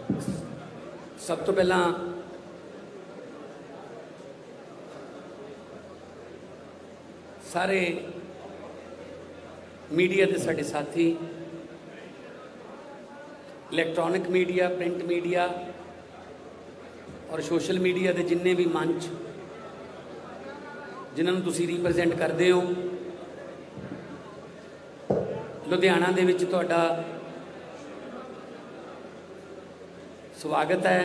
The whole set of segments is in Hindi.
सब तो पहला सारे मीडिया के साडे साथी, इलैक्ट्रॉनिक मीडिया, प्रिंट मीडिया और सोशल मीडिया के जिन्ने भी मंच जिन्होंने तुसी रिप्रजेंट करते हो, लुधियाना दे विच तुहाडा स्वागत है।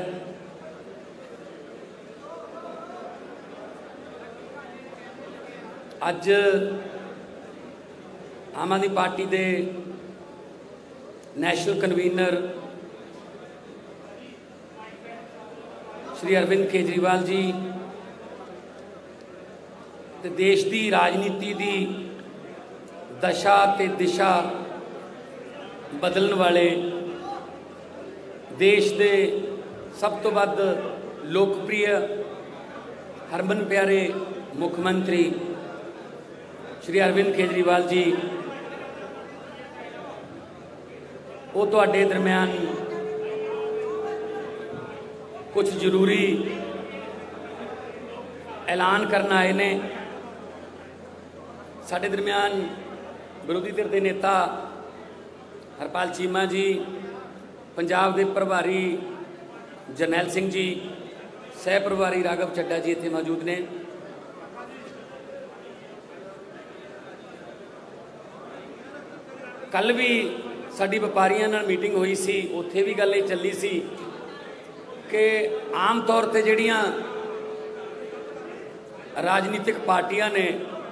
अज आम आदमी पार्टी के नैशनल कन्वीनर श्री अरविंद केजरीवाल जी ते देश की राजनीति की दशा ते दिशा बदलने वाले देश के सब तो वध लोकप्रिय हरमन प्यारे मुख्यमंत्री श्री अरविंद केजरीवाल जी वो तुहाडे दरम्यान कुछ जरूरी ऐलान करना आए ने। साडे दरम्यान विरोधी धिर के नेता हरपाल चीमा जी, पंजाब के प्रभारी जरनैल सिंह जी, सह प्रभारी राघव चड्डा जी इत्थे मौजूद ने। कल भी साडी व्यापारियों नाल मीटिंग हुई सी, उत्थे भी गल चली सी कि आम तौर पर जिहड़ियां राजनीतिक पार्टियां ने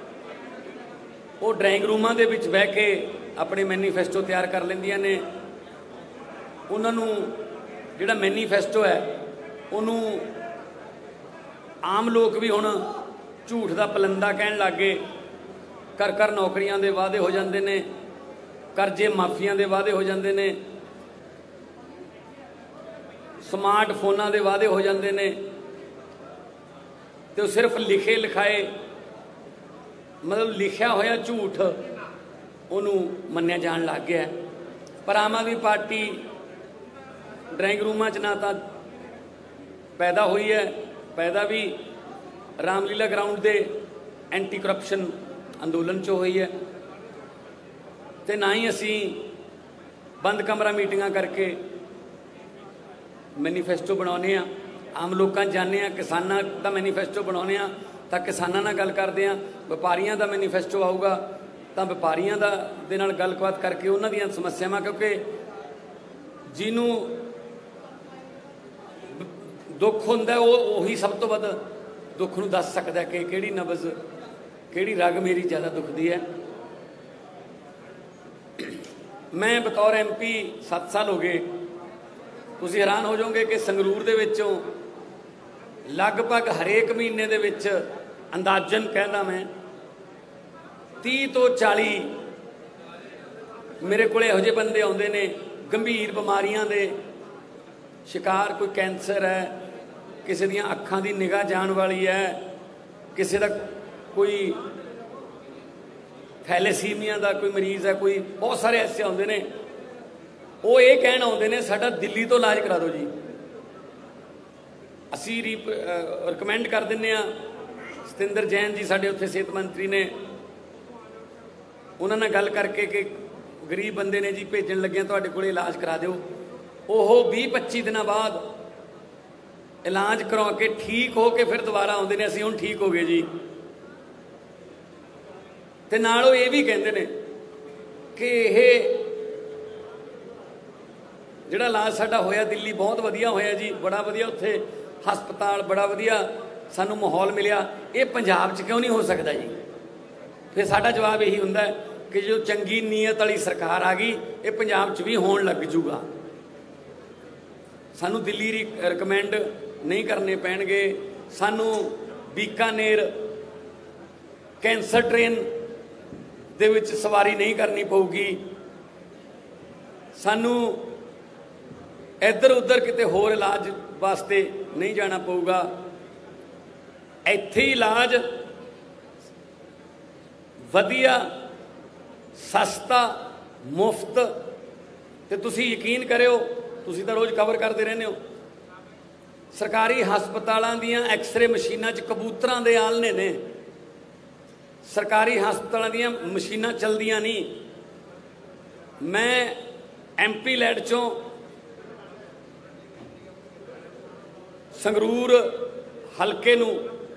वो ड्राइंग रूमां दे विच बह के अपने मैनीफेस्टो तैयार कर लैंदियां ने। उन्होंने जिहड़ा मैनीफेस्टो है उन्होंने आम लोग भी हुण झूठ का पलंदा कहन लग गए। कर कर नौकरियां दे वादे हो जाते हैं, करजे माफिया के वादे हो जाते हैं, स्मार्ट फोनां दे वादे हो जाते हैं, तो सिर्फ लिखे लिखाए मतलब लिखा होया झूठ उन्होंने मन्निया जान लग गया। पर आम आदमी पार्टी ड्राइंग रूमां च ना तो पैदा हुई है, पैदा भी रामलीला ग्राउंड के एंटी करप्शन अंदोलन चो हुई है, तो ना ही असी बंद कमरा मीटिंगां करके मैनीफेस्टो बनाने। आम लोगों जाने, किसानों का मैनीफेस्टो बनाने, तो किसानों नाल गल करते हैं। व्यापारियों का मैनीफेस्टो आऊगा तो व्यापारियों दे नाल गलबात करके उन्हां दीयां समस्यावां, क्योंकि जिन्हों दुख हुंदा वो उही सब तो वध दुख नूं दस सकदा है कि किहड़ी नबज किहड़ी रग मेरी ज़्यादा दुखदी है। मैं बतौर MP 7 साल हो गए। तुसीं हैरान हो जाओगे कि संगरूर दे विचों लगभग हरेक महीने दे विच अंदाजन कहना मैं 30 तो 40 मेरे को इहो जिहे बंदे आउंदे ने गंभीर बीमारियां दे शिकार। कोई कैंसर है, किसी दियां अखां दी निगाह जाण वाली है, किसी दा कोई थैलेसीमिया का कोई मरीज़ है, कोई बहुत सारे ऐसे आउंदे ने। वो ये कहण आउंदे ने साडा दिल्ली तो इलाज करा दो जी। असी रिकमेंड कर दिंदे आ। सतिंदर जैन जी साडे उत्थे सेहत मंत्री ने, उन्होंने गल करके कि गरीब बंदे ने जी भेजन लगे तुहाडे कोल इलाज करा दो। ओहो 20-25 दिन बाद इलाज करवा के ठीक हो के फिर दोबारा आउंदे ने, असीं हुण ठीक हो गए जी। ते नाल ओह ये भी कहंदे ने कि यह जिहड़ा इलाज साडा होया दिल्ली बहुत वधिया होया जी, बड़ा वधिया उत्थे हस्पताल, बड़ा वधिया सानू माहौल मिलिया, ये पंजाब च क्यों नहीं हो सकता जी। फिर साडा जवाब यही हुंदा है कि जो चंगी नीयत वाली सरकार आ गई ये पंजाब च भी होण लग जूगा। सानू दिल्ली रिकमेंड नहीं करने पैणगे, सानू बीकानेर कैंसर ट्रेन दे विच सवारी नहीं करनी पऊगी, सानू इधर उधर किते होर इलाज वास्ते नहीं जाना पऊगा। इत्थे इलाज वधिया, सस्ता, मुफ्त, ते तुसी यकीन करो ਤੁਸੀਂ ਤਾਂ ਰੋਜ਼ ਕਵਰ ਕਰਦੇ ਰਹਿੰਦੇ ਹੋ। ਸਰਕਾਰੀ ਹਸਪਤਾਲਾਂ ਦੀਆਂ ਐਕਸਰੇ ਮਸ਼ੀਨਾਂ 'ਚ ਕਬੂਤਰਾਂ ਦੇ ਆਲਣੇ ਨੇ। ਸਰਕਾਰੀ ਹਸਪਤਾਲਾਂ ਦੀਆਂ ਮਸ਼ੀਨਾਂ ਚੱਲਦੀਆਂ ਨਹੀਂ। ਮੈਂ MP ਲੈਡ 'ਚੋਂ ਸੰਗਰੂਰ ਹਲਕੇ ਨੂੰ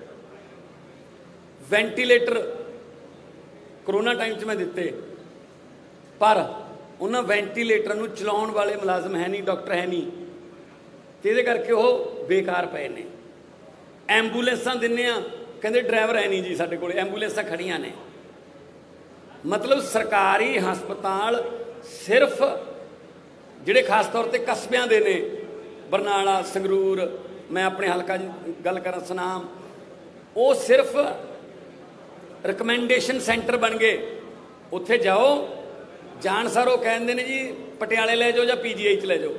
ਵੈਂਟੀਲੇਟਰ कोरोना टाइम 'ਚ मैं ਦਿੱਤੇ, पर उन्होंने वैंटीलेटर ਨੂੰ ਚਲਾਉਣ वाले मुलाजम है नहीं, डॉक्टर है नहीं, तो ये करके वो बेकार पे ने। एंबूलेंसा दिन्ने कहते ड्राइवर है नहीं जी, साडे कोल एंबूलेंसा खड़ियां ने। मतलब सरकारी हस्पताल सिर्फ जिहड़े खास तौर पर कस्बियां दे ने, बरनाला संगरूर, मैं अपने हलका गल करा सनाम, वो सिर्फ रिकमेंडेशन सेंटर बन गए। उत्थे जाओ, जान सार वो कहते हैं जी पटियाले ले जाओ या PGI च ले जाओ।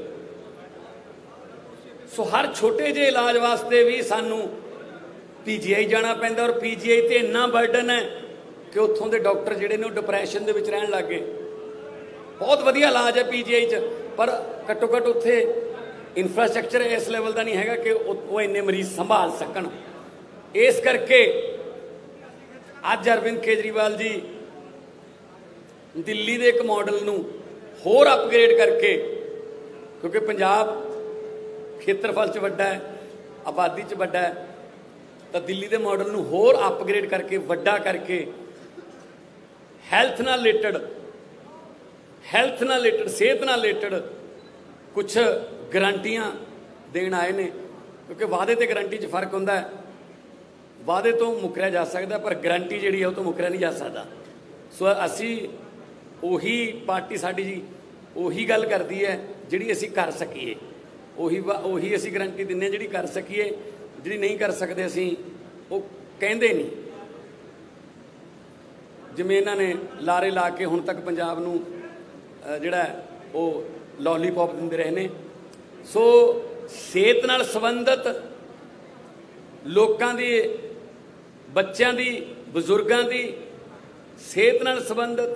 सो हर छोटे जे इलाज वास्ते भी सानू PGI जाना पैंदा, और PGI ते इन्ना बर्डन है कि उत्थों के डॉक्टर जिहड़े ने डिप्रैशन दे विच रहन लग गए। बहुत वधिया इलाज है PGI च, पर घट्टो घट्ट उत्थे इंफ्रास्ट्रक्चर इस लैवल का नहीं है कि वो इन्ने मरीज संभाल सकन। इस करके अज अरविंद केजरीवाल जी दिल्ली के एक मॉडल नूं होर अपग्रेड करके, क्योंकि पंजाब खेत्रफल च वड्डा है, आबादी च वड्डा है, तो दिल्ली के मॉडल नूं होर अपग्रेड करके वड्डा करके हैल्थ नाल रिलेटेड सेहत नाल रिलेटेड कुछ गारंटियां देण आए ने। क्योंकि वादे ते गारंटी च फर्क हुंदा है। वादे तो मुकरिया जा सकता, पर गारंटी जिहड़ी है वो तो मुकरिया नहीं जा सकता। सो असी उही पार्टी साडी जी उही गल करती है जिहड़ी असी कर सकीए, उही असी गारंटी दिन्ने जिहड़ी कर सकीए। जिहड़ी नहीं कर सकते असी वो कहंदे नहीं। जिवें इन्हां ने लारे ला के हुण तक पंजाब नूं जिहड़ा वो लॉलीपॉप दिंदे रहे ने। सो सेहत नाल संबंधित लोकां दी, बच्चों की, बजुर्गों की सेहत नाल संबंधित,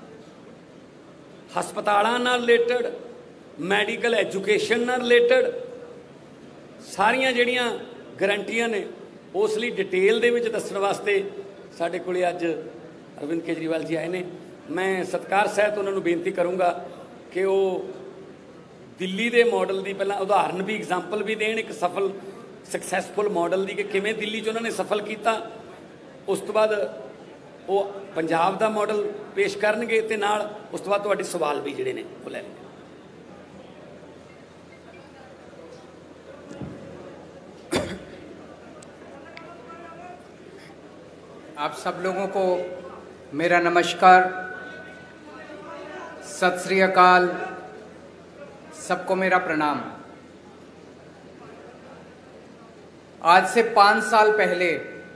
हस्पतालों नाल रिलेटेड, मैडिकल एजुकेशन नाल रिलेटेड सारियां जिहड़ियां गारंटियां ने, उस लई डिटेल दे विच दस्सण वास्ते साडे कोले अज अरविंद केजरीवाल जी आए ने। मैं सत्कार सहित उन्होंने बेनती करूँगा कि वो दिल्ली के मॉडल की पहला उदाहरण भी, एग्जाम्पल भी देन, एक सफल सक्सैसफुल मॉडल की कि किवें दिल्ली च उन्होंने सफल किया। उस तो बाद वो पंजाब का मॉडल पेश करनगे ते नाल उस तो बाद तुहाडे सवाल भी जिहड़े ने वो लै लेंगे। आप सब लोगों को मेरा नमस्कार, सत श्री अकाल, सबको मेरा प्रणाम। आज से 5 साल पहले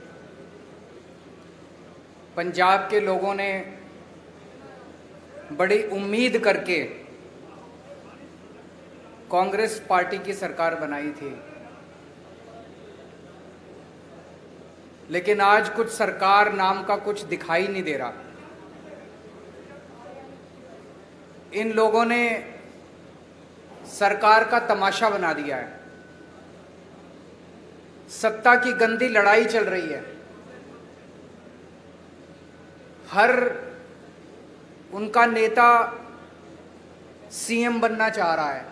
पंजाब के लोगों ने बड़ी उम्मीद करके कांग्रेस पार्टी की सरकार बनाई थी, लेकिन आज कुछ सरकार नाम का कुछ दिखाई नहीं दे रहा। इन लोगों ने सरकार का तमाशा बना दिया है। सत्ता की गंदी लड़ाई चल रही है। हर उनका नेता CM बनना चाह रहा है।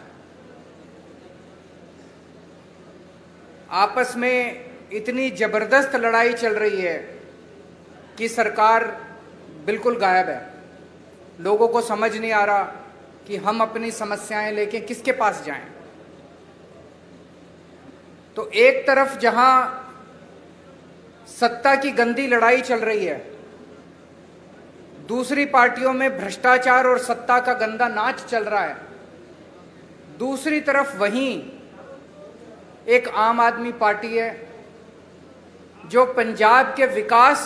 आपस में इतनी जबरदस्त लड़ाई चल रही है कि सरकार बिल्कुल गायब है। लोगों को समझ नहीं आ रहा कि हम अपनी समस्याएं लेके किसके पास जाएं। तो एक तरफ जहां सत्ता की गंदी लड़ाई चल रही है, दूसरी पार्टियों में भ्रष्टाचार और सत्ता का गंदा नाच चल रहा है। दूसरी तरफ वहीं एक आम आदमी पार्टी है जो पंजाब के विकास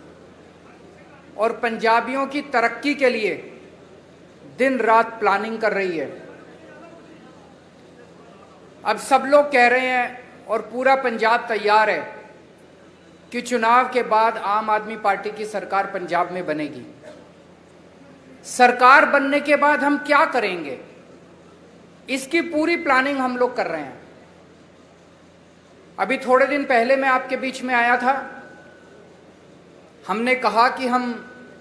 और पंजाबियों की तरक्की के लिए दिन रात प्लानिंग कर रही है। अब सब लोग कह रहे हैं और पूरा पंजाब तैयार है कि चुनाव के बाद आम आदमी पार्टी की सरकार पंजाब में बनेगी। सरकार बनने के बाद हम क्या करेंगे? इसकी पूरी प्लानिंग हम लोग कर रहे हैं। अभी थोड़े दिन पहले मैं आपके बीच में आया था, हमने कहा कि हम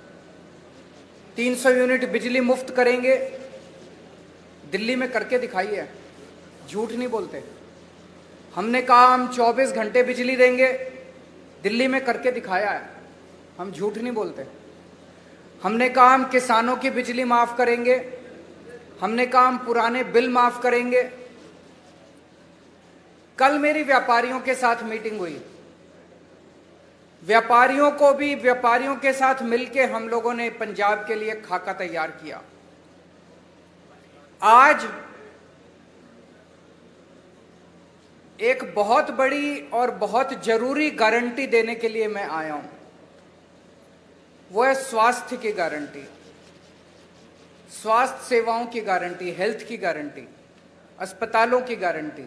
300 यूनिट बिजली मुफ्त करेंगे। दिल्ली में करके दिखाइए, झूठ नहीं बोलते। हमने कहा हम 24 घंटे बिजली देंगे, दिल्ली में करके दिखाया है, हम झूठ नहीं बोलते। हमने कहा हम किसानों की बिजली माफ करेंगे, हमने कहा हम पुराने बिल माफ करेंगे। कल मेरी व्यापारियों के साथ मीटिंग हुई, व्यापारियों के साथ मिलके हम लोगों ने पंजाब के लिए खाका तैयार किया। आज एक बहुत बड़ी और बहुत जरूरी गारंटी देने के लिए मैं आया हूं, वो है स्वास्थ्य की गारंटी, स्वास्थ्य सेवाओं की गारंटी, हेल्थ की गारंटी, अस्पतालों की गारंटी।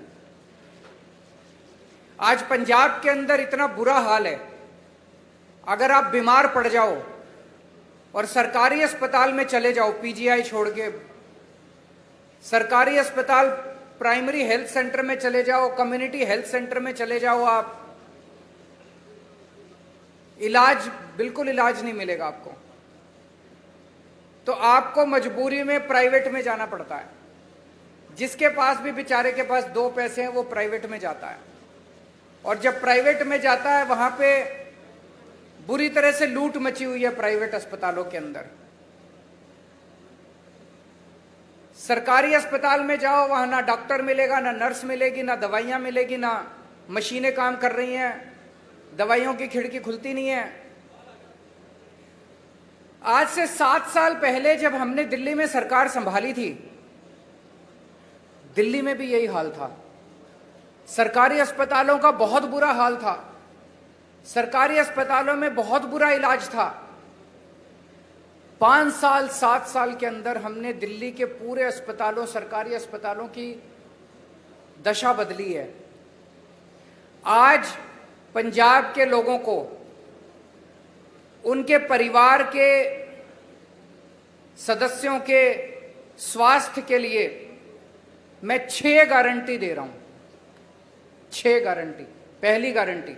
आज पंजाब के अंदर इतना बुरा हाल है, अगर आप बीमार पड़ जाओ और सरकारी अस्पताल में चले जाओ, पीजीआई छोड़ के सरकारी अस्पताल, प्राइमरी हेल्थ सेंटर में चले जाओ, कम्युनिटी हेल्थ सेंटर में चले जाओ, आप बिल्कुल इलाज नहीं मिलेगा आपको। तो आपको मजबूरी में प्राइवेट में जाना पड़ता है। जिसके पास भी बेचारे के पास 2 पैसे हैं वो प्राइवेट में जाता है, और जब प्राइवेट में जाता है वहां पे बुरी तरह से लूट मची हुई है प्राइवेट अस्पतालों के अंदर। सरकारी अस्पताल में जाओ, वहां ना डॉक्टर मिलेगा, ना नर्स मिलेगी, ना दवाइयां मिलेगी, ना मशीनें काम कर रही हैं, दवाइयों की खिड़की खुलती नहीं है। आज से 7 साल पहले जब हमने दिल्ली में सरकार संभाली थी, दिल्ली में भी यही हाल था। सरकारी अस्पतालों का बहुत बुरा हाल था, सरकारी अस्पतालों में बहुत बुरा इलाज था। 5 साल 7 साल के अंदर हमने दिल्ली के पूरे अस्पतालों, सरकारी अस्पतालों की दशा बदली है। आज पंजाब के लोगों को, उनके परिवार के सदस्यों के स्वास्थ्य के लिए मैं 6 गारंटी दे रहा हूं। 6 गारंटी। पहली गारंटी,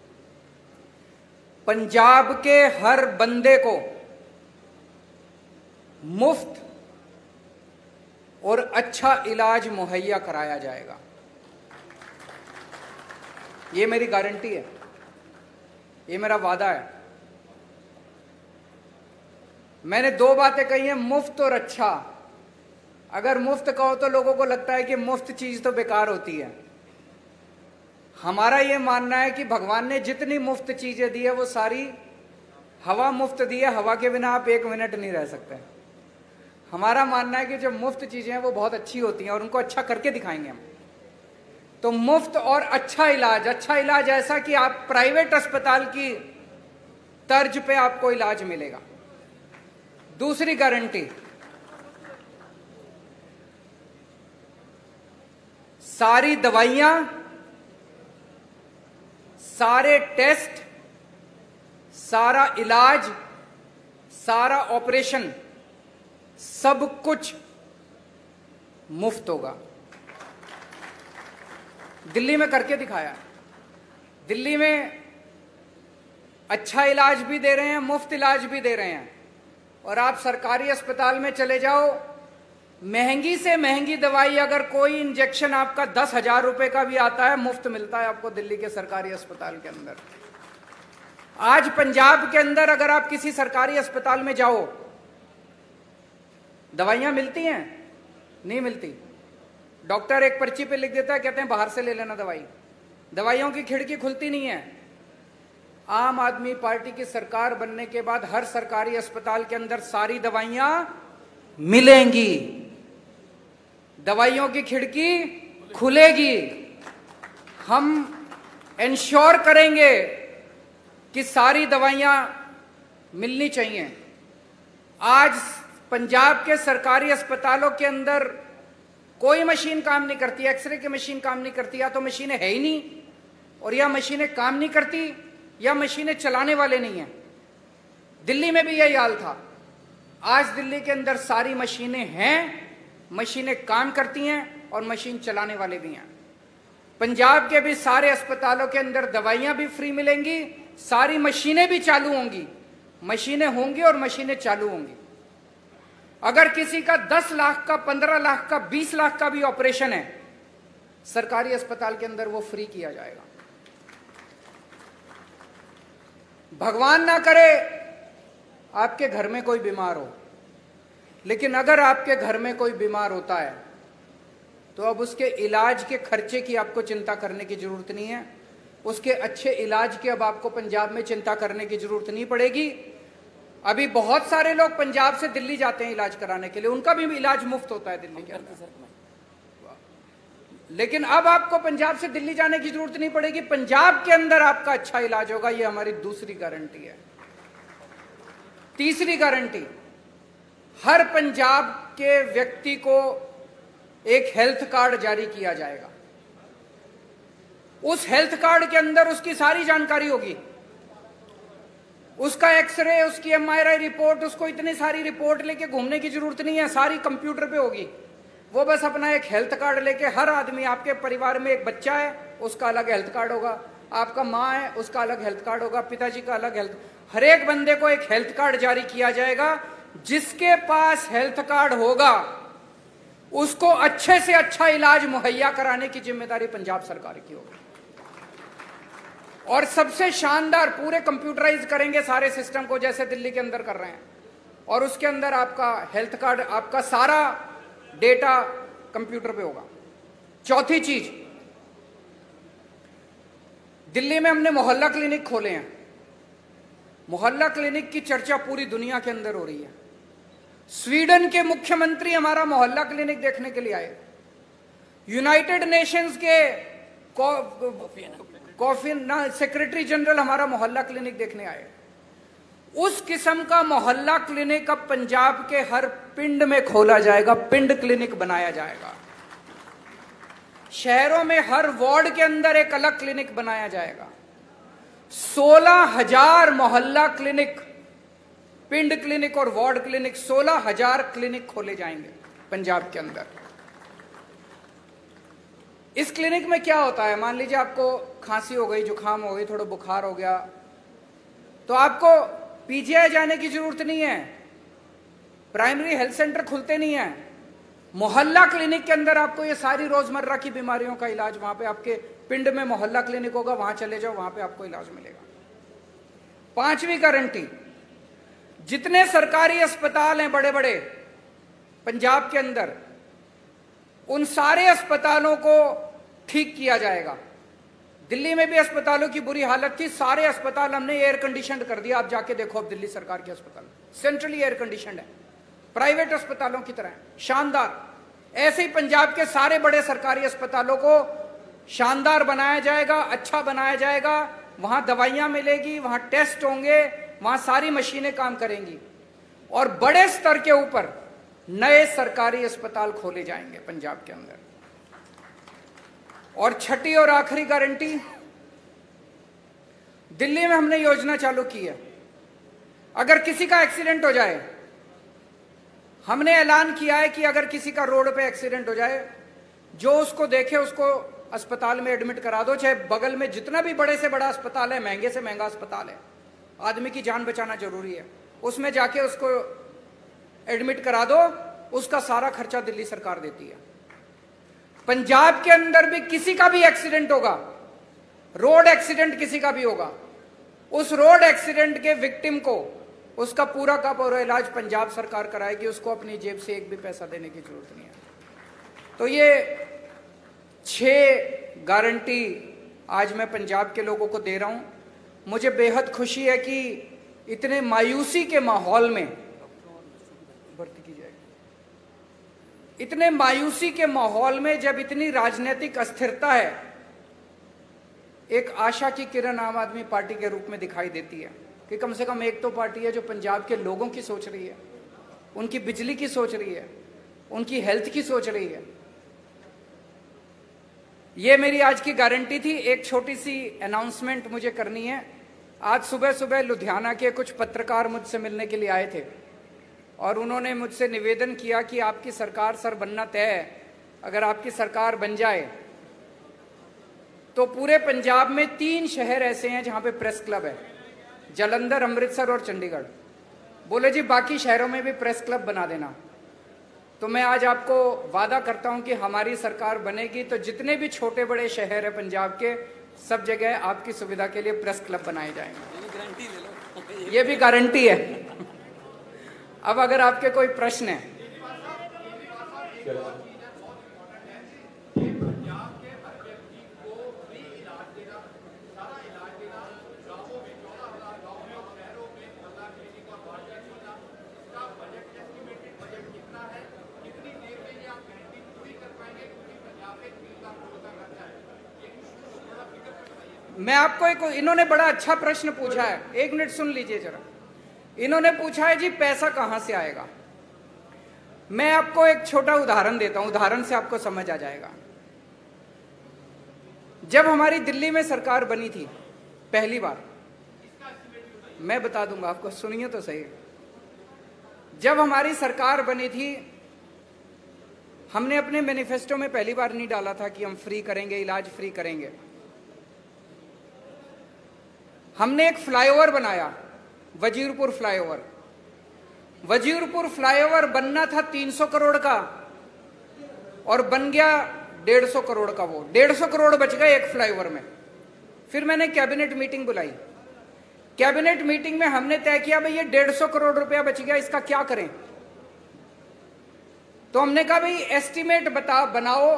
पंजाब के हर बंदे को मुफ्त और अच्छा इलाज मुहैया कराया जाएगा। ये मेरी गारंटी है, ये मेरा वादा है। मैंने 2 बातें कही हैं, मुफ्त और अच्छा। अगर मुफ्त कहो तो लोगों को लगता है कि मुफ्त चीज तो बेकार होती है। हमारा ये मानना है कि भगवान ने जितनी मुफ्त चीजें दी है वो सारी हवा मुफ्त दी है, हवा के बिना आप 1 मिनट नहीं रह सकते। हमारा मानना है कि जो मुफ्त चीजें हैं वो बहुत अच्छी होती हैं और उनको अच्छा करके दिखाएंगे हम। तो मुफ्त और अच्छा इलाज ऐसा कि आप प्राइवेट अस्पताल की तर्ज पे आपको इलाज मिलेगा। दूसरी गारंटी, सारी दवाइयां, सारे टेस्ट, सारा इलाज, सारा ऑपरेशन, सब कुछ मुफ्त होगा। दिल्ली में करके दिखाया। दिल्ली में अच्छा इलाज भी दे रहे हैं, मुफ्त इलाज भी दे रहे हैं। और आप सरकारी अस्पताल में चले जाओ, महंगी से महंगी दवाई, अगर कोई इंजेक्शन आपका 10,000 रुपए का भी आता है, मुफ्त मिलता है आपको दिल्ली के सरकारी अस्पताल के अंदर। आज पंजाब के अंदर अगर आप किसी सरकारी अस्पताल में जाओ, दवाइयां मिलती हैं? नहीं मिलती। डॉक्टर एक पर्ची पे लिख देता है, कहते हैं बाहर से ले लेना दवाई। दवाइयों की खिड़की खुलती नहीं है। आम आदमी पार्टी की सरकार बनने के बाद हर सरकारी अस्पताल के अंदर सारी दवाइयां मिलेंगी, दवाइयों की खिड़की खुलेगी। हम इंश्योर करेंगे कि सारी दवाइयां मिलनी चाहिए। आज पंजाब के सरकारी अस्पतालों के अंदर कोई मशीन काम नहीं करती, एक्सरे की मशीन काम नहीं करती, या तो मशीनें है ही नहीं, और या मशीनें काम नहीं करती, या मशीनें चलाने वाले नहीं हैं। दिल्ली में भी यही हाल था। आज दिल्ली के अंदर सारी मशीनें हैं, मशीनें काम करती हैं और मशीन चलाने वाले भी हैं। पंजाब के भी सारे अस्पतालों के अंदर दवाइयां भी फ्री मिलेंगी, सारी मशीनें भी चालू होंगी, मशीनें होंगी और मशीनें चालू होंगी। अगर किसी का 10 लाख का, 15 लाख का, 20 लाख का भी ऑपरेशन है, सरकारी अस्पताल के अंदर वो फ्री किया जाएगा। भगवान ना करे आपके घर में कोई बीमार हो, लेकिन अगर आपके घर में कोई बीमार होता है तो अब उसके इलाज के खर्चे की आपको चिंता करने की जरूरत नहीं है। उसके अच्छे इलाज की अब आपको पंजाब में चिंता करने की जरूरत नहीं पड़ेगी। अभी बहुत सारे लोग पंजाब से दिल्ली जाते हैं इलाज कराने के लिए, उनका भी इलाज मुफ्त होता है दिल्ली के अंदर। लेकिन अब आपको पंजाब से दिल्ली जाने की जरूरत नहीं पड़ेगी, पंजाब के अंदर आपका अच्छा इलाज होगा। यह हमारी दूसरी गारंटी है। तीसरी गारंटी, हर पंजाब के व्यक्ति को एक हेल्थ कार्ड जारी किया जाएगा। उस हेल्थ कार्ड के अंदर उसकी सारी जानकारी होगी, उसका एक्सरे, उसकी MRI रिपोर्ट, उसको इतनी सारी रिपोर्ट लेके घूमने की जरूरत नहीं है, सारी कंप्यूटर पे होगी। वो बस अपना एक हेल्थ कार्ड लेके, हर आदमी, आपके परिवार में एक बच्चा है उसका अलग हेल्थ कार्ड होगा, आपका माँ है उसका अलग हेल्थ कार्ड होगा, पिताजी का अलग हेल्थ, हर एक बंदे को एक हेल्थ कार्ड जारी किया जाएगा। जिसके पास हेल्थ कार्ड होगा उसको अच्छे से अच्छा इलाज मुहैया कराने की जिम्मेदारी पंजाब सरकार की होगी। और सबसे शानदार, पूरे कंप्यूटराइज करेंगे सारे सिस्टम को जैसे दिल्ली के अंदर कर रहे हैं, और उसके अंदर आपका हेल्थ कार्ड, आपका सारा डेटा कंप्यूटर पे होगा। चौथी चीज, दिल्ली में हमने मोहल्ला क्लिनिक खोले हैं। मोहल्ला क्लिनिक की चर्चा पूरी दुनिया के अंदर हो रही है। स्वीडन के मुख्यमंत्री हमारा मोहल्ला क्लिनिक देखने के लिए आए, यूनाइटेड नेशंस के सेक्रेटरी जनरल हमारा मोहल्ला क्लिनिक देखने आए। उस किस्म का मोहल्ला क्लिनिक अब पंजाब के हर पिंड में खोला जाएगा, पिंड क्लिनिक बनाया जाएगा। शहरों में हर वार्ड के अंदर एक अलग क्लिनिक बनाया जाएगा। 16,000 मोहल्ला क्लिनिक, पिंड क्लिनिक और वार्ड क्लिनिक, 16,000 क्लिनिक खोले जाएंगे पंजाब के अंदर। इस क्लिनिक में क्या होता है, मान लीजिए आपको खांसी हो गई, जुकाम हो गई, थोड़ा बुखार हो गया, तो आपको PGI जाने की जरूरत नहीं है, प्राइमरी हेल्थ सेंटर खुलते नहीं है। मोहल्ला क्लिनिक के अंदर आपको ये सारी रोजमर्रा की बीमारियों का इलाज, वहां पे आपके पिंड में मोहल्ला क्लिनिक होगा, वहां चले जाओ, वहां पे आपको इलाज मिलेगा। पांचवी गारंटी, जितने सरकारी अस्पताल हैं बड़े बड़े पंजाब के अंदर, उन सारे अस्पतालों को ठीक किया जाएगा। दिल्ली में भी अस्पतालों की बुरी हालत थी, सारे अस्पताल हमने एयर कंडीशनड कर दिया। आप जाके देखो, अब दिल्ली सरकार के अस्पताल सेंट्रली एयर कंडीशनड है, प्राइवेट अस्पतालों की तरह शानदार। ऐसे ही पंजाब के सारे बड़े सरकारी अस्पतालों को शानदार बनाया जाएगा, अच्छा बनाया जाएगा। वहां दवाइयां मिलेगी, वहां टेस्ट होंगे, वहां सारी मशीनें काम करेंगी, और बड़े स्तर के ऊपर नए सरकारी अस्पताल खोले जाएंगे पंजाब के अंदर। और छठी और आखिरी गारंटी, दिल्ली में हमने योजना चालू की है, अगर किसी का एक्सीडेंट हो जाए, हमने ऐलान किया है कि अगर किसी का रोड पे एक्सीडेंट हो जाए, जो उसको देखे उसको अस्पताल में एडमिट करा दो, चाहे बगल में जितना भी बड़े से बड़ा अस्पताल है, महंगे से महंगा अस्पताल है, आदमी की जान बचाना जरूरी है, उसमें जाके उसको एडमिट करा दो, उसका सारा खर्चा दिल्ली सरकार देती है। पंजाब के अंदर भी किसी का भी एक्सीडेंट होगा, रोड एक्सीडेंट किसी का भी होगा, उस रोड एक्सीडेंट के विक्टिम को उसका पूरा का पूरा इलाज पंजाब सरकार कराएगी, उसको अपनी जेब से एक भी पैसा देने की जरूरत नहीं है। तो ये 6 गारंटी आज मैं पंजाब के लोगों को दे रहा हूं। मुझे बेहद खुशी है कि इतने मायूसी के माहौल में, भर्ती की जाएगी, इतने मायूसी के माहौल में जब इतनी राजनीतिक अस्थिरता है, एक आशा की किरण आम आदमी पार्टी के रूप में दिखाई देती है कि कम से कम एक तो पार्टी है जो पंजाब के लोगों की सोच रही है, उनकी बिजली की सोच रही है, उनकी हेल्थ की सोच रही है। ये मेरी आज की गारंटी थी। एक छोटी सी अनाउंसमेंट मुझे करनी है। आज सुबह सुबह लुधियाना के कुछ पत्रकार मुझसे मिलने के लिए आए थे और उन्होंने मुझसे निवेदन किया कि आपकी सरकार सर बनना तय है, अगर आपकी सरकार बन जाए तो पूरे पंजाब में 3 शहर ऐसे हैं जहां पे प्रेस क्लब है, जालंधर, अमृतसर और चंडीगढ़। बोले जी बाकी शहरों में भी प्रेस क्लब बना देना। तो मैं आज आपको वादा करता हूं कि हमारी सरकार बनेगी तो जितने भी छोटे बड़े शहर है पंजाब के, सब जगह आपकी सुविधा के लिए प्रेस क्लब बनाए जाएंगे। ये भी गारंटी है। अब अगर आपके कोई प्रश्न है। मैं आपको इन्होंने बड़ा अच्छा प्रश्न पूछा है, 1 मिनट सुन लीजिए जरा। इन्होंने पूछा है जी पैसा कहां से आएगा। मैं आपको एक छोटा उदाहरण देता हूं, उदाहरण से आपको समझ आ जाएगा। जब हमारी दिल्ली में सरकार बनी थी पहली बार, मैं बता दूंगा आपको, सुनिए तो सही। जब हमारी सरकार बनी थी, हमने अपने मैनिफेस्टो में पहली बार नहीं डाला था कि हम फ्री करेंगे, इलाज फ्री करेंगे। हमने एक फ्लाईओवर बनाया, वजीरपुर फ्लाईओवर। वजीरपुर फ्लाईओवर बनना था 300 करोड़ का और बन गया 150 करोड़ का। वो 150 करोड़ बच गए एक फ्लाईओवर में। फिर मैंने कैबिनेट मीटिंग बुलाई। कैबिनेट मीटिंग में हमने तय किया भाई ये 150 करोड़ रुपया बच गया, इसका क्या करें। तो हमने कहा भाई एस्टीमेट बनाओ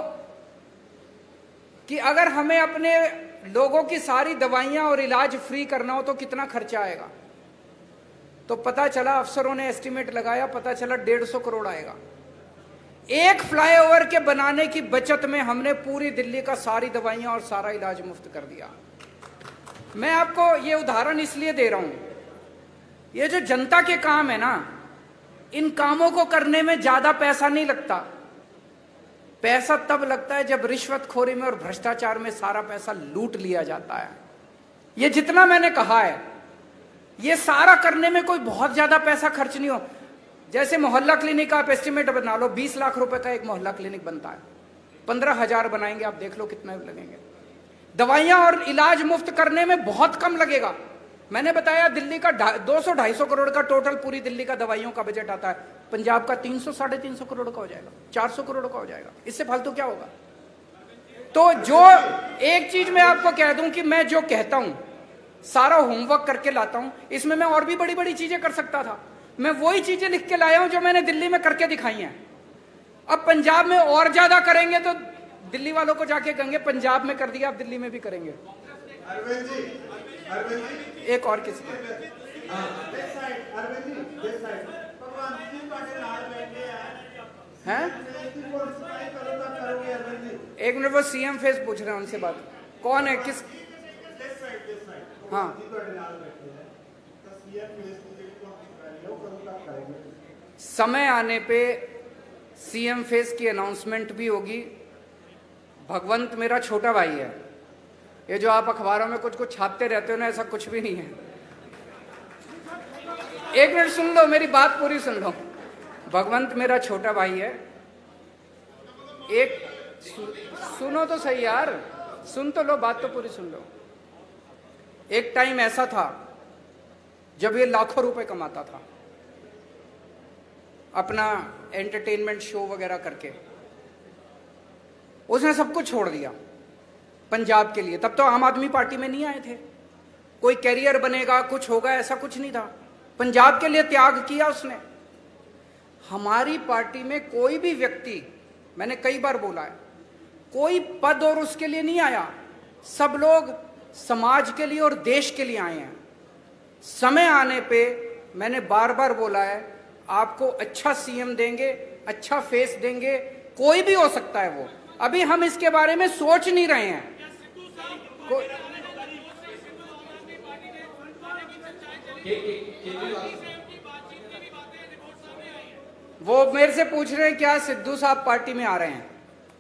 कि अगर हमें अपने लोगों की सारी दवाइयां और इलाज फ्री करना हो तो कितना खर्चा आएगा। तो पता चला, अफसरों ने एस्टीमेट लगाया, पता चला 150 करोड़ आएगा। एक फ्लाईओवर के बनाने की बचत में हमने पूरी दिल्ली का सारी दवाइयां और सारा इलाज मुफ्त कर दिया। मैं आपको ये उदाहरण इसलिए दे रहा हूं, ये जो जनता के काम है ना, इन कामों को करने में ज्यादा पैसा नहीं लगता। पैसा तब लगता है जब रिश्वतखोरी में और भ्रष्टाचार में सारा पैसा लूट लिया जाता है। ये जितना मैंने कहा है, ये सारा करने में कोई बहुत ज्यादा पैसा खर्च नहीं हो। जैसे मोहल्ला क्लिनिक का आप एस्टिमेट बना लो, 20 लाख रुपए का एक मोहल्ला क्लिनिक बनता है, 15,000 बनाएंगे, आप देख लो कितना लगेंगे। दवाइयां और इलाज मुफ्त करने में बहुत कम लगेगा। मैंने बताया दिल्ली का 200-250 करोड़ का टोटल पूरी दिल्ली का दवाइयों का बजट आता है, पंजाब का 300-350 करोड़ का हो जाएगा, 400 करोड़ का हो जाएगा। इससे फालतू क्या होगा। तो जो एक चीज मैं आपको कह दूं कि मैं जो कहता हूं सारा होमवर्क करके लाता हूं। इसमें मैं और भी बड़ी बड़ी चीजें कर सकता था, मैं वही चीजें लिख के लाया हूं जो मैंने दिल्ली में करके दिखाई हैं। अब पंजाब में और ज्यादा करेंगे तो दिल्ली वालों को जाके कहेंगे पंजाब में कर दिया, आप दिल्ली में भी करेंगे। अरविंद जी, एक और किसी हैं? एक मिनट, वो सीएम फेस पूछ रहे हैं, उनसे बात। कौन है, किस? हाँ, समय आने पे सीएम फेस की अनाउंसमेंट भी होगी। भगवंत मेरा छोटा भाई है। ये जो आप अखबारों में कुछ कुछ छापते रहते हो ना, ऐसा कुछ भी नहीं है। एक मिनट सुन लो, मेरी बात पूरी सुन लो। भगवंत मेरा छोटा भाई है। एक सुनो तो सही यार, सुन तो लो, बात तो पूरी सुन लो। एक टाइम ऐसा था जब ये लाखों रुपए कमाता था अपना एंटरटेनमेंट शो वगैरह करके। उसने सब कुछ छोड़ दिया पंजाब के लिए। तब तो आम आदमी पार्टी में नहीं आए थे, कोई कैरियर बनेगा, कुछ होगा, ऐसा कुछ नहीं था। पंजाब के लिए त्याग किया उसने। हमारी पार्टी में कोई भी व्यक्ति, मैंने कई बार बोला है, कोई पद और उसके लिए नहीं आया। सब लोग समाज के लिए और देश के लिए आए हैं। समय आने पे मैंने बार बार बोला है, आपको अच्छा सीएम देंगे, अच्छा फेस देंगे, कोई भी हो सकता है वो। अभी हम इसके बारे में सोच नहीं रहे हैं। वो मेरे से पूछ रहे हैं क्या सिद्धू साहब पार्टी में आ रहे हैं।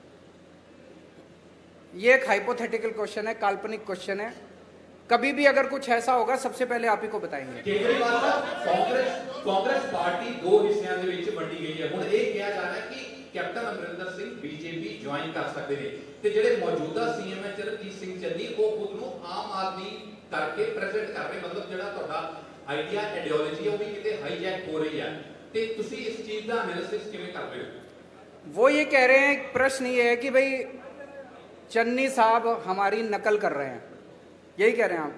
ये एक हाइपोथेटिकल क्वेश्चन है, काल्पनिक क्वेश्चन है। कभी भी अगर कुछ ऐसा होगा सबसे पहले आप ही को बताएंगे। केजरीवाल साहब कांग्रेस ਕਾਂਗਰਸ ਪਾਰਟੀ ਦੋ ਹਿੱਸਿਆਂ ਦੇ ਵਿੱਚ ਵੰਡੀ ਗਈ ਹੈ। ਹੁਣ ਇਹ ਕਿਹਾ ਜਾ ਰਿਹਾ ਹੈ ਕਿ captain Amarinder Singh BJP join ਕਰ ਸਕਦੇ ਨੇ ਤੇ ਜਿਹੜੇ ਮੌਜੂਦਾ ਸੀਐਮ ਹੈ ਚਰਨਜੀਤ ਸਿੰਘ ਚੰਨੀ ਉਹ ਖੁਦ ਨੂੰ ਆਮ ਆਦਮੀ ਕਰਕੇ ਪ੍ਰੈਜ਼ੈਂਟ ਕਰ ਰਹੇ, ਮਤਲਬ ਜਿਹੜਾ ਤੁਹਾਡਾ ਆਈਡੀਆ ਆਈਡੀਓਲੋਜੀ ਹੈ ਉਹ ਵੀ ਕਿਤੇ ਹਾਈਜੈਕ ਹੋ ਰਹੀ ਹੈ, ਤੇ ਤੁਸੀਂ ਇਸ ਚੀਜ਼ ਦਾ एनालिसिस ਕਿਵੇਂ ਕਰਦੇ ਹੋ? वो ये कह रहे हैं, प्रश्न ये है कि भाई चन्नी साहब हमारी नकल कर रहे हैं, यही कह रहे हैं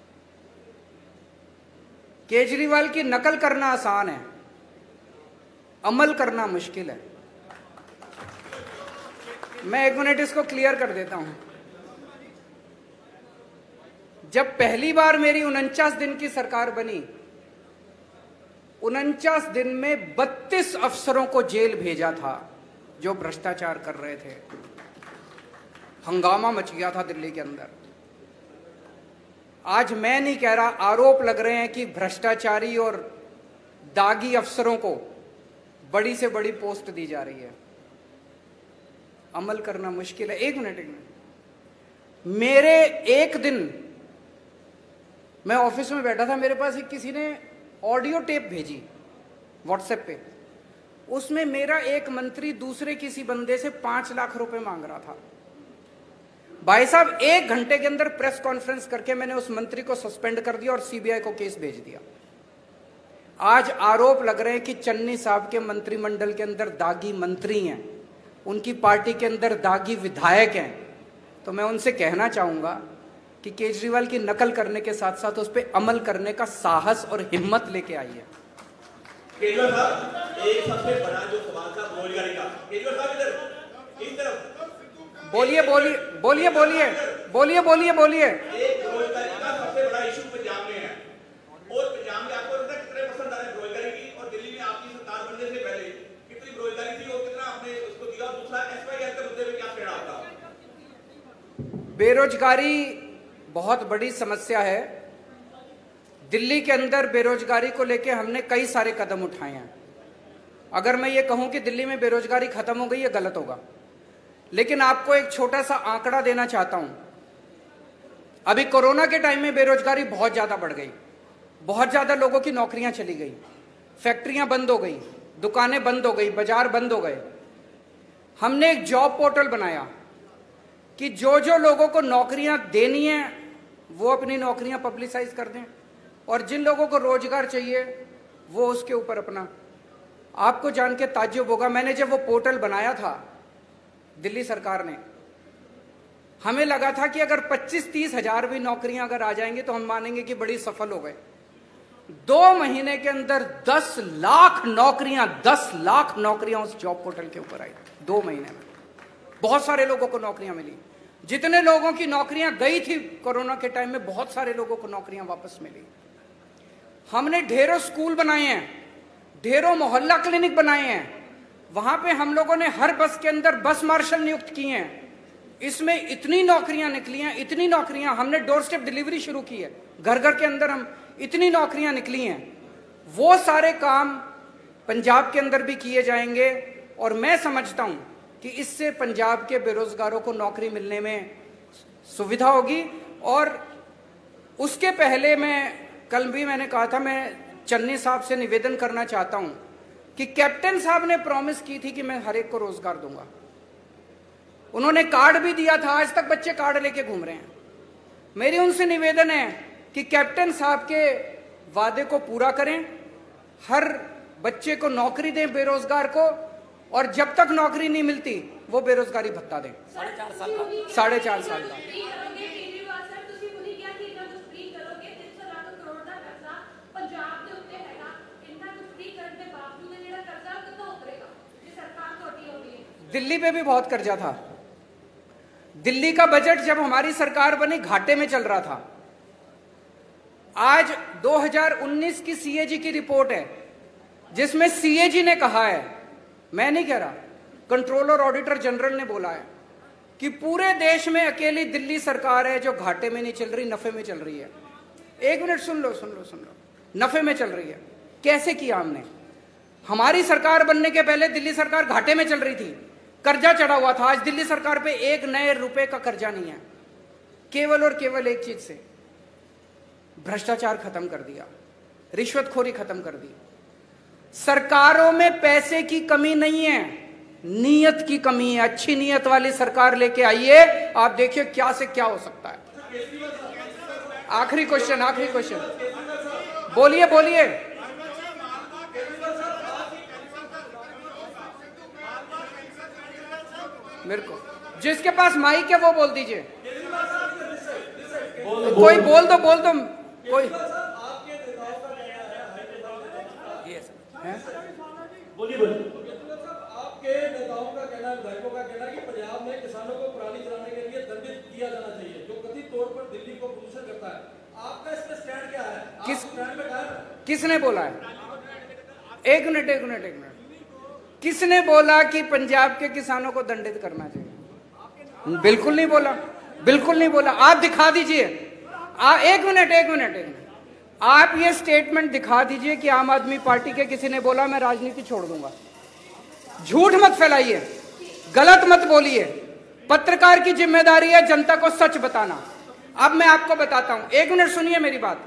आप। केजरीवाल की नकल करना आसान है, अमल करना मुश्किल है। मैं 1 मिनट इसको क्लियर कर देता हूं। जब पहली बार मेरी 49 दिन की सरकार बनी, 49 दिन में 32 अफसरों को जेल भेजा था जो भ्रष्टाचार कर रहे थे। हंगामा मच गया था दिल्ली के अंदर। आज मैं नहीं कह रहा, आरोप लग रहे हैं कि भ्रष्टाचारी और दागी अफसरों को बड़ी से बड़ी पोस्ट दी जा रही है। अमल करना मुश्किल है। एक मिनट मेरे एक दिन मैं ऑफिस में बैठा था, मेरे पास एक किसी ने ऑडियो टेप भेजी व्हाट्सएप पे, उसमें मेरा एक मंत्री दूसरे किसी बंदे से 5 लाख रुपए मांग रहा था। भाई साहब 1 घंटे के अंदर प्रेस कॉन्फ्रेंस करके मैंने उस मंत्री को सस्पेंड कर दिया और सीबीआई को केस भेज दिया। आज आरोप लग रहे हैं कि चन्नी साहब के मंत्रिमंडल के अंदर दागी मंत्री हैं, उनकी पार्टी के अंदर दागी विधायक हैं। तो मैं उनसे कहना चाहूंगा कि केजरीवाल की नकल करने के साथ साथ उस पर अमल करने का साहस और हिम्मत लेके आइए। केजरीवाल साहब, एक सबसे बड़ा जो सवाल था बेरोजगारी का, केजरीवाल साहब इस तरफ बोलिए बोलिए बोलिए बोलिए बोलिए बोलिए बोलिए। एक बेरोजगारी का सबसे बड़ा इशू पंजाब में है, और पंजाब में आपको लगता है कितने परसेंट आ रहे बेरोजगारी की, और दिल्ली में आपकी सरकार बनने से पहले कितनी बेरोजगारी थी और कितना आपने उसको दिया? दूसरा एसवाईआर के मुद्दे में क्या कहना आपका? बेरोजगारी बहुत बड़ी समस्या है। दिल्ली के अंदर बेरोजगारी को लेकर हमने कई सारे कदम उठाए हैं। अगर मैं ये कहूं कि दिल्ली में बेरोजगारी खत्म हो गई, ये गलत होगा। लेकिन आपको एक छोटा सा आंकड़ा देना चाहता हूं। अभी कोरोना के टाइम में बेरोजगारी बहुत ज्यादा बढ़ गई, बहुत ज्यादा लोगों की नौकरियां चली गई, फैक्ट्रियां बंद हो गई, दुकानें बंद हो गई, बाजार बंद हो गए। हमने एक जॉब पोर्टल बनाया कि जो जो लोगों को नौकरियां देनी है वो अपनी नौकरियां पब्लिसाइज कर दें, और जिन लोगों को रोजगार चाहिए वो उसके ऊपर अपना। आपको जान के ताज्जुब होगा, मैंने जब वो पोर्टल बनाया था दिल्ली सरकार ने, हमें लगा था कि अगर 25-30 हजार भी नौकरियां अगर आ जाएंगी तो हम मानेंगे कि बड़ी सफल हो गए। 2 महीने के अंदर 10 लाख नौकरियां उस जॉब पोर्टल के ऊपर आई। 2 महीने में बहुत सारे लोगों को नौकरियां मिली। जितने लोगों की नौकरियां गई थी कोरोना के टाइम में, बहुत सारे लोगों को नौकरियां वापस मिली। हमने ढेरों स्कूल बनाए हैं, ढेरों मोहल्ला क्लिनिक बनाए हैं। वहां पे हम लोगों ने हर बस के अंदर बस मार्शल नियुक्त किए हैं। इसमें इतनी नौकरियां निकली हैं, इतनी नौकरियां। हमने डोर स्टेप डिलीवरी शुरू की है, घर घर के अंदर हम इतनी नौकरियां निकली हैं। वो सारे काम पंजाब के अंदर भी किए जाएंगे, और मैं समझता हूं कि इससे पंजाब के बेरोजगारों को नौकरी मिलने में सुविधा होगी। और उसके पहले कल भी मैंने कहा था, मैं चन्नी साहब से निवेदन करना चाहता हूं कि कैप्टन साहब ने प्रॉमिस की थी कि मैं हर एक को रोजगार दूंगा। उन्होंने कार्ड भी दिया था, आज तक बच्चे कार्ड लेके घूम रहे हैं। मेरी उनसे निवेदन है कि कैप्टन साहब के वादे को पूरा करें, हर बच्चे को नौकरी दें बेरोजगार को, और जब तक नौकरी नहीं मिलती वो बेरोजगारी भत्ता दें 4.5 साल का। दिल्ली पे भी बहुत कर्जा था। दिल्ली का बजट जब हमारी सरकार बनी घाटे में चल रहा था। आज 2019 की सीएजी की रिपोर्ट है जिसमें सीएजी ने कहा है, मैं नहीं कह रहा, कंट्रोलर ऑडिटर जनरल ने बोला है कि पूरे देश में अकेली दिल्ली सरकार है जो घाटे में नहीं चल रही, नफे में चल रही है। 1 मिनट सुन लो, नफे में चल रही है। कैसे किया हमने? हमारी सरकार बनने के पहले दिल्ली सरकार घाटे में चल रही थी, कर्जा चढ़ा हुआ था। आज दिल्ली सरकार पे 1 नए रुपए का कर्जा नहीं है, केवल और केवल एक चीज से, भ्रष्टाचार खत्म कर दिया, रिश्वतखोरी खत्म कर दी। सरकारों में पैसे की कमी नहीं है, नीयत की कमी है। अच्छी नीयत वाली सरकार लेके आइए, आप देखिए क्या से क्या हो सकता है। आखिरी क्वेश्चन, बोलिए बोलिए। मेरे को जिसके पास माइक है वो बोल दीजिए। कोई बोल दो कोई। बोलिए। आपके नेताओं का कहना है, विधायकों का कहना है कि पंजाब में किसानों को पराली जलाने के लिए दंडित किया जाना चाहिए, जो कथित तौर पर दिल्ली को प्रदूषण करता है। आपका इसमें स्टैंड क्या है? किसने बोला है? एक मिनट। किसने बोला कि पंजाब के किसानों को दंडित करना चाहिए? बिल्कुल नहीं बोला। आप दिखा दीजिए। एक मिनट। आप ये स्टेटमेंट दिखा दीजिए कि आम आदमी पार्टी के किसी ने बोला मैं राजनीति छोड़ दूंगा। झूठ मत फैलाइए, गलत मत बोलिए। पत्रकार की जिम्मेदारी है जनता को सच बताना। अब मैं आपको बताता हूं, एक मिनट सुनिए मेरी बात।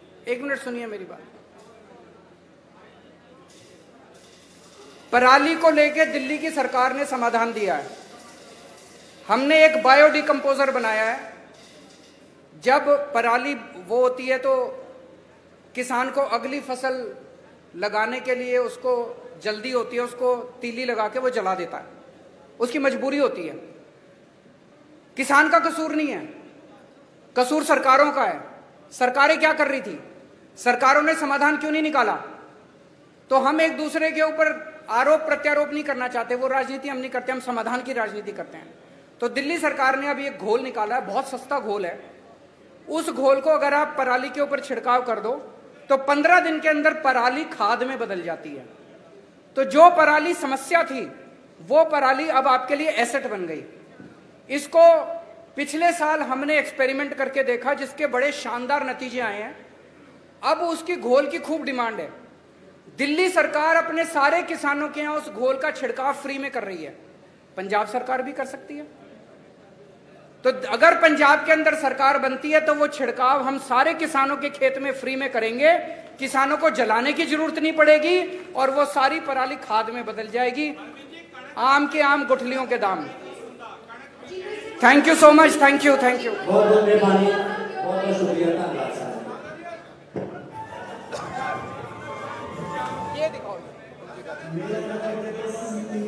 पराली को लेकर दिल्ली की सरकार ने समाधान दिया है। हमने एक बायोडिकम्पोजर बनाया है। जब पराली वो होती है तो किसान को अगली फसल लगाने के लिए उसको जल्दी होती है, उसको तीली लगा के वो जला देता है, उसकी मजबूरी होती है। किसान का कसूर नहीं है, कसूर सरकारों का है। सरकारें क्या कर रही थी? सरकारों ने समाधान क्यों नहीं निकाला? तो हम एक दूसरे के ऊपर आरोप प्रत्यारोप नहीं करना चाहते, वो राजनीति हम नहीं करते, हम समाधान की राजनीति करते हैं। तो दिल्ली सरकार ने अभी एक घोल निकाला है, बहुत सस्ता घोल है। उस घोल को अगर आप पराली के ऊपर छिड़काव कर दो तो 15 दिन के अंदर पराली खाद में बदल जाती है। तो जो पराली समस्या थी वो पराली अब आपके लिए एसेट बन गई। इसको पिछले साल हमने एक्सपेरिमेंट करके देखा, जिसके बड़े शानदार नतीजे आए हैं। अब उसकी घोल की खूब डिमांड है। दिल्ली सरकार अपने सारे किसानों के यहां उस घोल का छिड़काव फ्री में कर रही है। पंजाब सरकार भी कर सकती है। तो अगर पंजाब के अंदर सरकार बनती है तो वो छिड़काव हम सारे किसानों के खेत में फ्री में करेंगे। किसानों को जलाने की जरूरत नहीं पड़ेगी और वो सारी पराली खाद में बदल जाएगी। आम के आम गुठलियों के दाम। Thank you so much. Thank you. बहुत बहुत मेहरबानी, बहुत बहुत शुक्रिया, धन्यवाद साहब। ये दिखाओ।